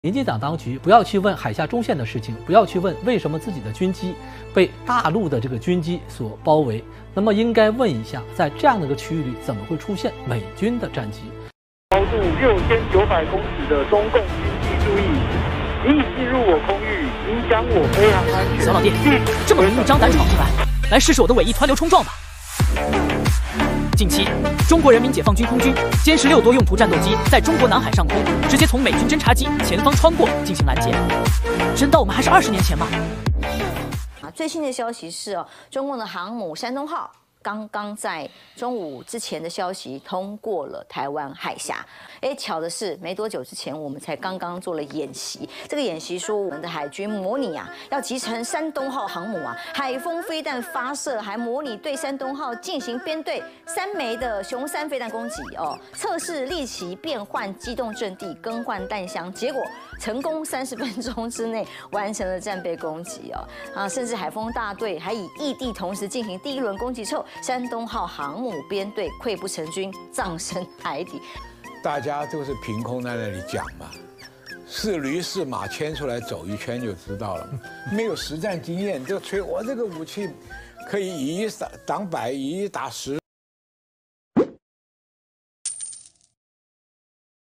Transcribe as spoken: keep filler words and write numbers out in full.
民进党当局不要去问海峡中线的事情，不要去问为什么自己的军机被大陆的这个军机所包围，那么应该问一下，在这样的一个区域里，怎么会出现美军的战机？ 高度六千九百公尺的中共军机注意，你已进入我空域，影响我飞航安全。 小老弟，这么明目张胆闯进来，来试试我的伪翼湍流冲撞吧！近期，中国人民解放军空军歼十六多用途战斗机在中国南海上空直接从美军侦察机前方穿过进行拦截，真当我们还是二十年前吗？ 啊，最新的消息是哦，中共的航母山东号刚刚在中午之前的消息通过了台湾海峡。哎，巧的是，没多久之前我们才刚刚做了演习。这个演习说，我们的海军模拟啊，要集成山东号航母啊，海锋飞弹发射，还模拟对山东号进行编队三枚的雄三飞弹攻击哦，测试立起变换机动阵地，更换弹箱，结果成功三十分钟之内完成了战备攻击哦啊，甚至海锋大队还以异地同时进行第一轮攻击之后，山东号航母编队溃不成军，葬身海底。 大家都是凭空在那里讲嘛，是驴是马牵出来走一圈就知道了，没有实战经验就吹我这个武器可以以一挡百，以一打十。